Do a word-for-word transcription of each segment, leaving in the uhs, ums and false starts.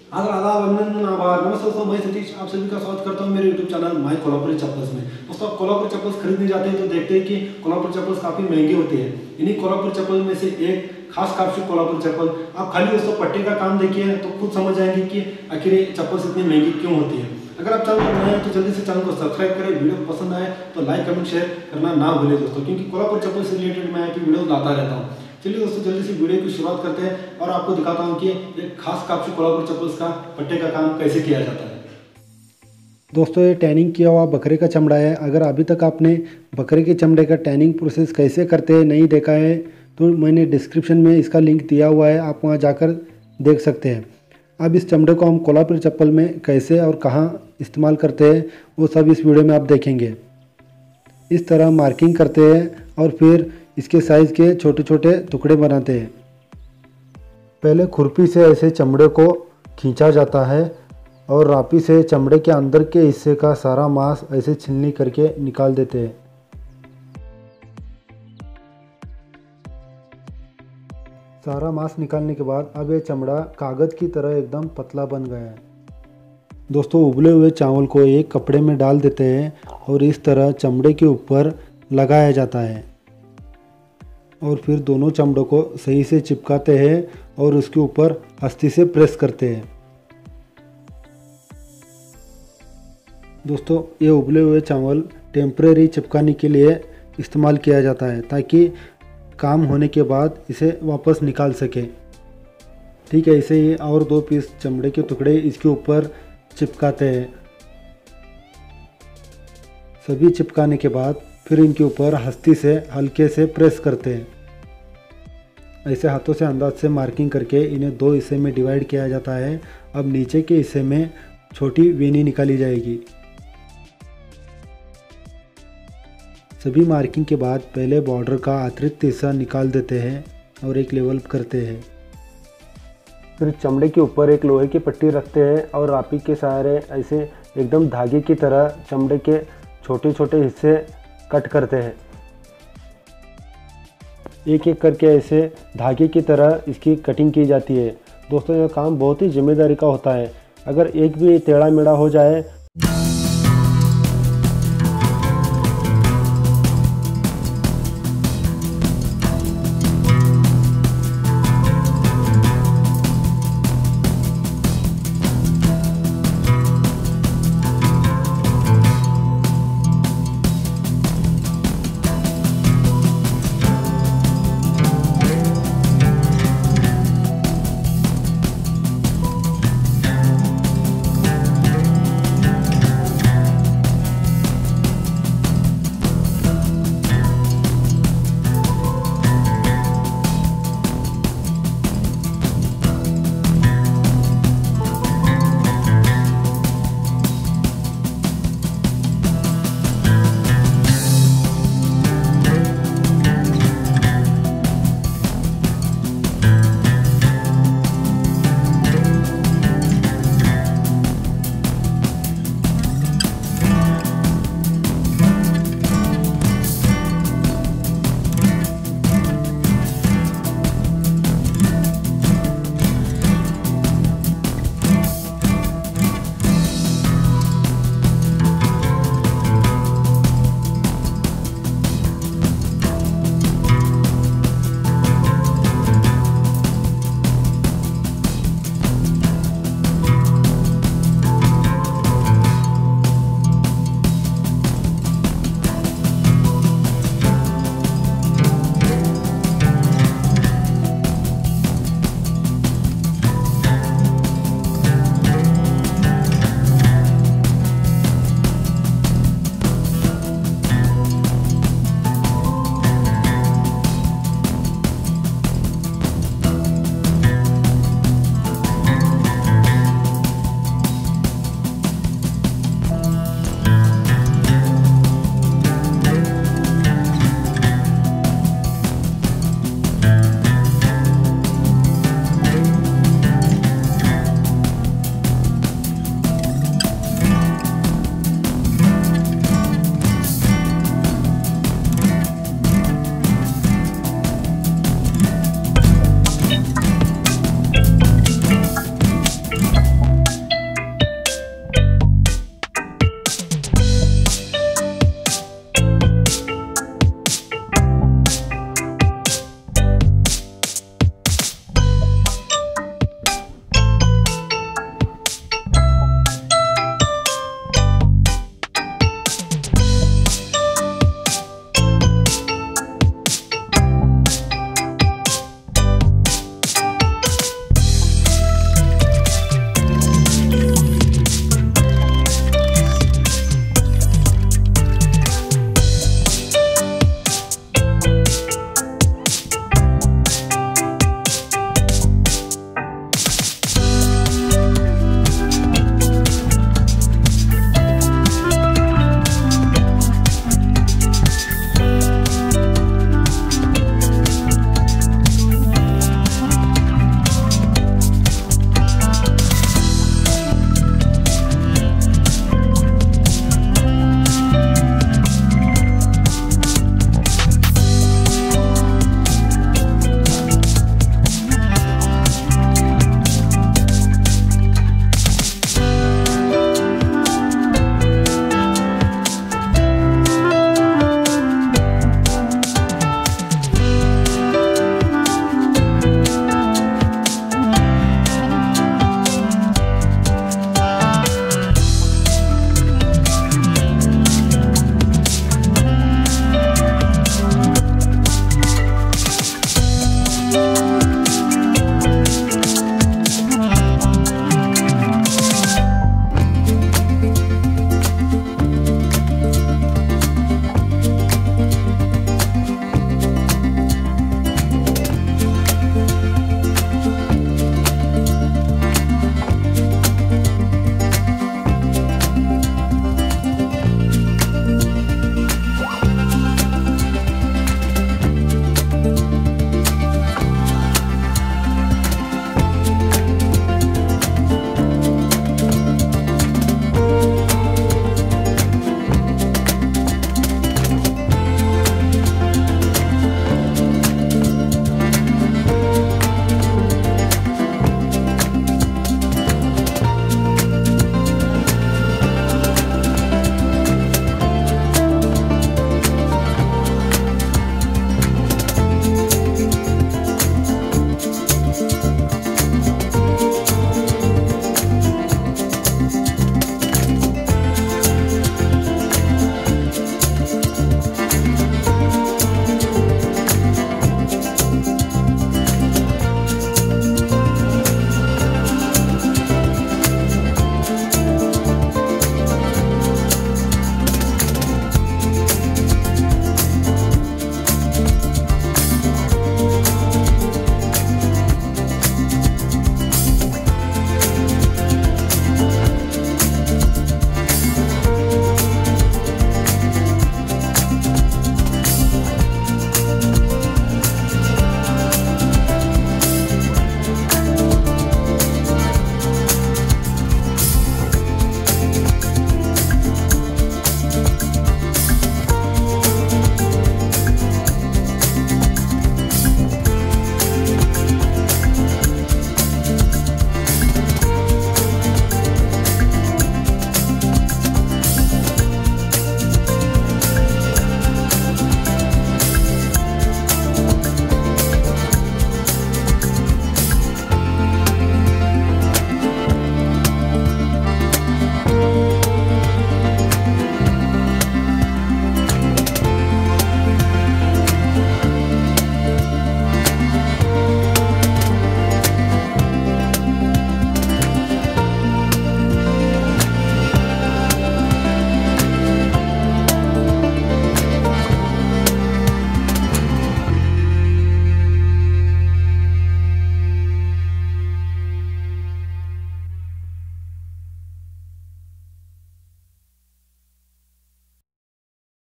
आदर आदाब अभिनंदन आभार नमस्ते दोस्तों, मैं सतीश आप सभी का स्वागत करता हूं मेरे YouTube channel my Kolhapuri chappals में। दोस्तों आप कोल्हापुरी चप्पल्स खरीदने जाते हैं तो देखते हैं कि कोल्हापुरी चप्पल्स काफ़ी महंगे होते हैं। इन्हीं कोल्हापुरी चप्पल में से एक खास कापशी कोल्हापुरी चप्पल, आप खाली दोस्तों पट्टे का काम देखिए तो खुद समझ जाएंगे कि आखिर ये चप्पल्स इतनी महंगी क्यों होती है। अगर आप चैनल पर नए हैं तो जल्दी से चैनल को सब्सक्राइब करें, वीडियो पसंद आए तो लाइक कमेंट शेयर करना ना भूलें दोस्तों, क्योंकि कोल्हापुरी चप्पल से रिलेटेड मैं आपकी वीडियो लाता रहता हूँ। चलिए दोस्तों जल्दी से वीडियो की शुरुआत करते हैं और आपको दिखाता हूँ कि एक खास कापशी कोल्हापुरी चप्पल्स का पट्टे का काम कैसे किया जाता है। दोस्तों ये टैनिंग किया हुआ बकरे का चमड़ा है। अगर अभी तक आपने बकरे के चमड़े का टैनिंग प्रोसेस कैसे करते हैं नहीं देखा है तो मैंने डिस्क्रिप्शन में इसका लिंक दिया हुआ है, आप वहां जाकर देख सकते हैं। अब इस चमड़े को हम कोल्हापुरी चप्पल में कैसे और कहां इस्तेमाल करते हैं वो सब इस वीडियो में आप देखेंगे। इस तरह मार्किंग करते हैं और फिर इसके साइज़ के छोटे छोटे टुकड़े बनाते हैं। पहले खुरपी से ऐसे चमड़े को खींचा जाता है और रापी से चमड़े के अंदर के हिस्से का सारा मांस ऐसे छिलनी करके निकाल देते हैं। सारा मांस निकालने के बाद अब ये चमड़ा कागज़ की तरह एकदम पतला बन गया है। दोस्तों उबले हुए चावल को एक कपड़े में डाल देते हैं और इस तरह चमड़े के ऊपर लगाया जाता है और फिर दोनों चमड़ों को सही से चिपकाते हैं और उसके ऊपर हस्ती से प्रेस करते हैं। दोस्तों ये उबले हुए चावल टेम्परेरी चिपकाने के लिए इस्तेमाल किया जाता है ताकि काम होने के बाद इसे वापस निकाल सके। ठीक है, ऐसे ही और दो पीस चमड़े के टुकड़े इसके ऊपर चिपकाते हैं। सभी चिपकाने के बाद फिर इनके ऊपर हस्ती से हल्के से प्रेस करते हैं। ऐसे हाथों से अंदाज से मार्किंग करके इन्हें दो हिस्से में डिवाइड किया जाता है। अब नीचे के हिस्से में छोटी वेनी निकाली जाएगी। सभी मार्किंग के बाद पहले बॉर्डर का अतिरिक्त हिस्सा निकाल देते हैं और एक लेवल करते हैं। फिर चमड़े के ऊपर एक लोहे की पट्टी रखते हैं और रापी के सहारे ऐसे एकदम धागे की तरह चमड़े के छोटे छोटे हिस्से कट करते हैं। एक एक करके ऐसे धागे की तरह इसकी कटिंग की जाती है। दोस्तों यह काम बहुत ही जिम्मेदारी का होता है। अगर एक भी टेढ़ा मेढ़ा हो जाए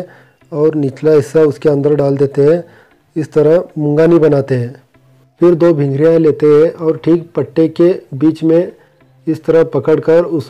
और निचला हिस्सा उसके अंदर डाल देते हैं। इस तरह मुंगानी बनाते हैं। फिर दो भिंगरियाँ लेते हैं और ठीक पट्टे के बीच में इस तरह पकड़कर उस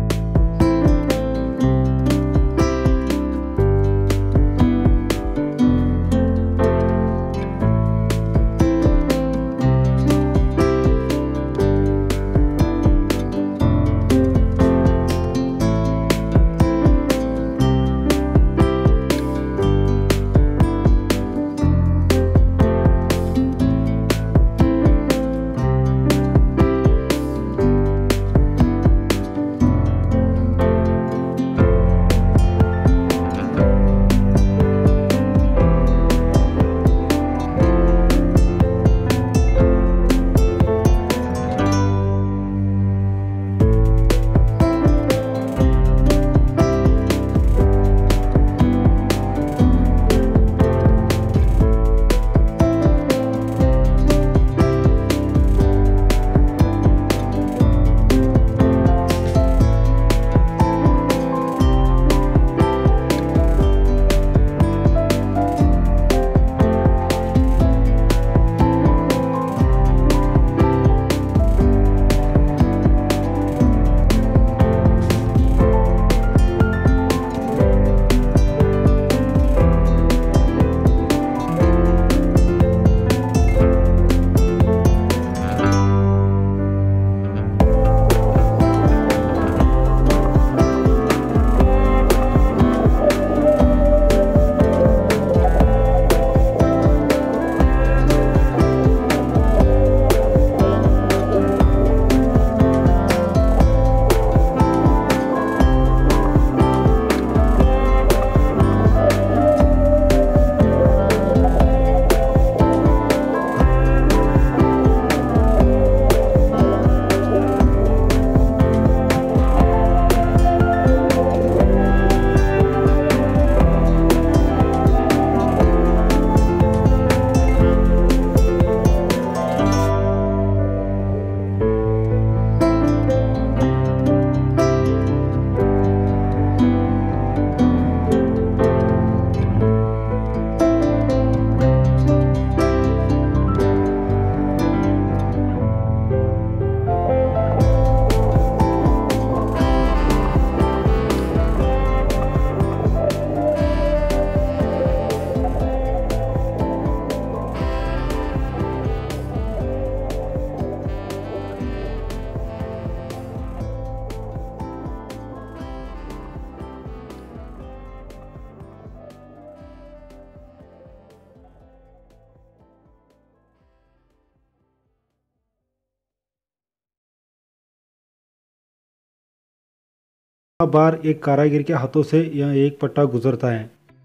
बार एक कारागिर के हाथों से यह एक पट्टा गुजरता है।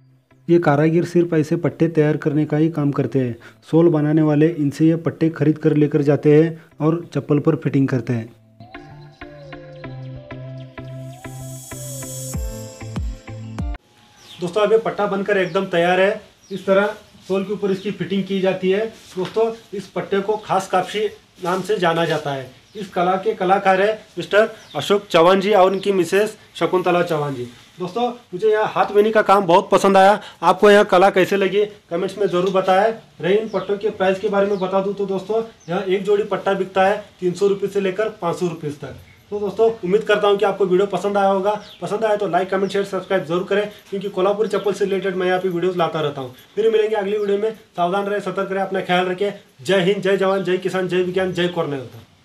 ये कारागिर सिर्फ ऐसे पट्टे तैयार करने का ही काम करते हैं। सोल बनाने वाले इनसे ये पट्टे खरीद कर लेकर जाते हैं और चप्पल पर फिटिंग करते हैं। दोस्तों अब ये पट्टा बनकर एकदम तैयार है। इस तरह सोल के ऊपर इसकी फिटिंग की जाती है। दोस्तों इस पट्टे को खास कापशी नाम से जाना जाता है। इस कला के कलाकार है मिस्टर अशोक चौहान जी और उनकी मिसेस शकुंतला चौहान जी। दोस्तों मुझे यहाँ हाथ वेनी का काम बहुत पसंद आया। आपको यह कला कैसे लगी कमेंट्स में ज़रूर बताएं। रही इन पट्टों के प्राइस के बारे में बता दूं तो दोस्तों यहाँ एक जोड़ी पट्टा बिकता है तीन सौ रुपये से लेकर पाँच सौ रुपये तक। तो दोस्तों उम्मीद करता हूँ कि आपको वीडियो पसंद आया होगा। पसंद आया तो लाइक कमेंट शेयर सब्सक्राइब जरूर करें, क्योंकि कोल्हापुरी चप्पल से रिलेटेड मैं यहाँ पे वीडियोस लाता रहता हूँ। फिर मिलेंगे अगली वीडियो में। सावधान रहे, सतर्क रहे, अपना ख्याल रखें। जय हिंद, जय जवान, जय किसान, जय विज्ञान, जय कोरोना।